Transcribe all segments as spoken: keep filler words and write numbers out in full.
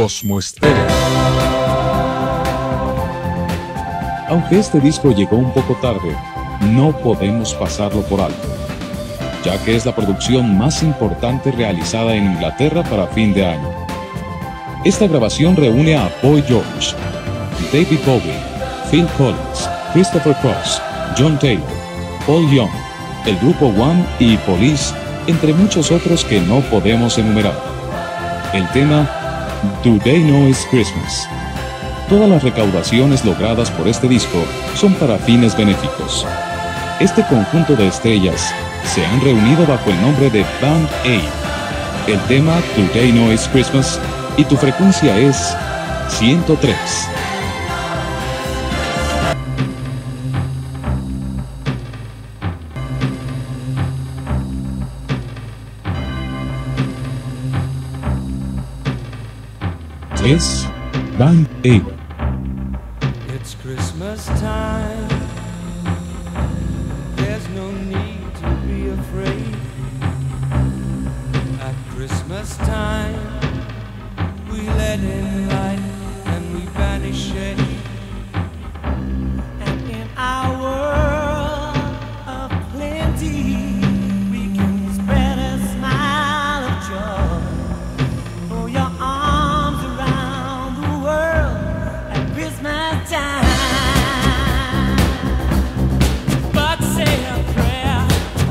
Cosmo Estéreo. Aunque este disco llegó un poco tarde, no podemos pasarlo por alto, ya que es la producción más importante realizada en Inglaterra para fin de año. Esta grabación reúne a Boy George, David Bowie, Phil Collins, Christopher Cross, John Taylor, Paul Young, el grupo One y Police, entre muchos otros que no podemos enumerar. El tema Do They Know It's Christmas. Todas las recaudaciones logradas por este disco son para fines benéficos. Este conjunto de estrellas se han reunido bajo el nombre de Band Aid. El tema Do They Know It's Christmas y tu frecuencia es ciento tres. Es Band Aid. It's Christmas time. There's no need to be afraid. At Christmas time, we let in light and we banish shade. And in our world of plenty, we can spread a smile of joy. For your arms around the world at Christmas time. But say a prayer,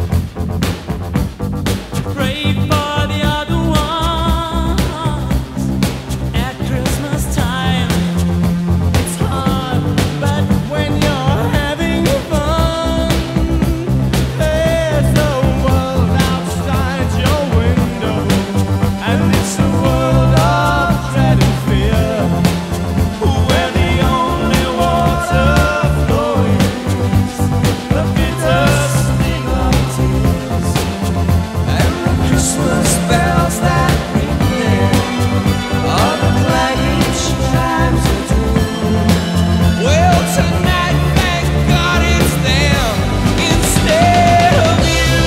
pray for the other ones. At Christmas time, it's hard, but when you're having fun, there's no world outside your window, and it's a world of dread and fear, where the only water flowing is the bitter sting of tears, and the Christmas bells that ring there are the clanging chimes of doom. Well, tonight, thank God it's them instead of you.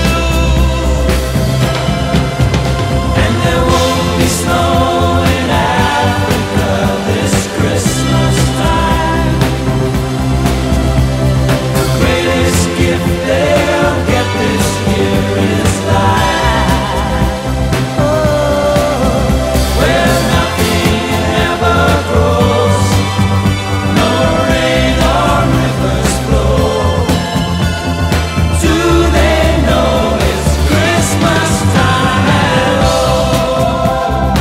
And there won't be snow in Africa this Christmas time. The greatest gift they'll get this year is life. Oh, where nothing ever grows, no rain or rivers flow. Do they know it's Christmas time at all?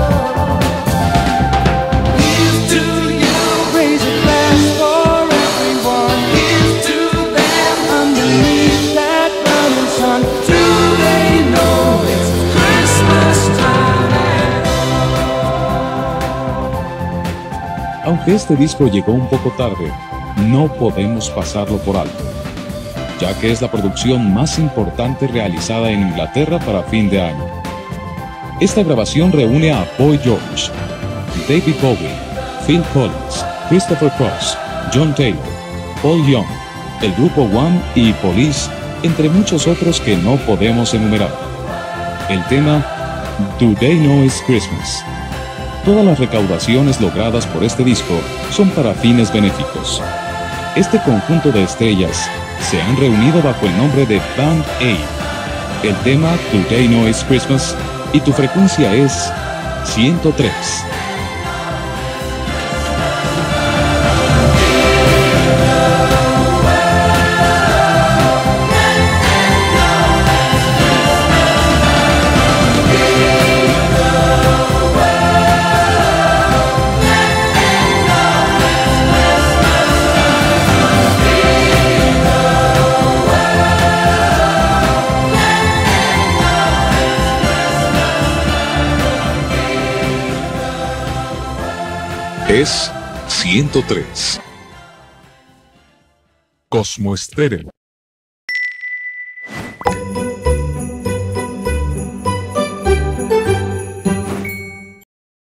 Here's to you, raise a glass for everyone. Here's to them underneath that burning sun. Do they know it's Christmas time at all? Aunque este disco llegó un poco tarde, no podemos pasarlo por alto, ya que es la producción más importante realizada en Inglaterra para fin de año. Esta grabación reúne a Boy George, David Bowie, Phil Collins, Christopher Cross, John Taylor, Paul Young, el grupo One y Police, entre muchos otros que no podemos enumerar. El tema Do They Know It's Christmas. Todas las recaudaciones logradas por este disco son para fines benéficos. Este conjunto de estrellas se han reunido bajo el nombre de Band Aid. El tema Do They Know It's Christmas y tu frecuencia es ciento tres. Es ciento tres. Cosmo Estéreo.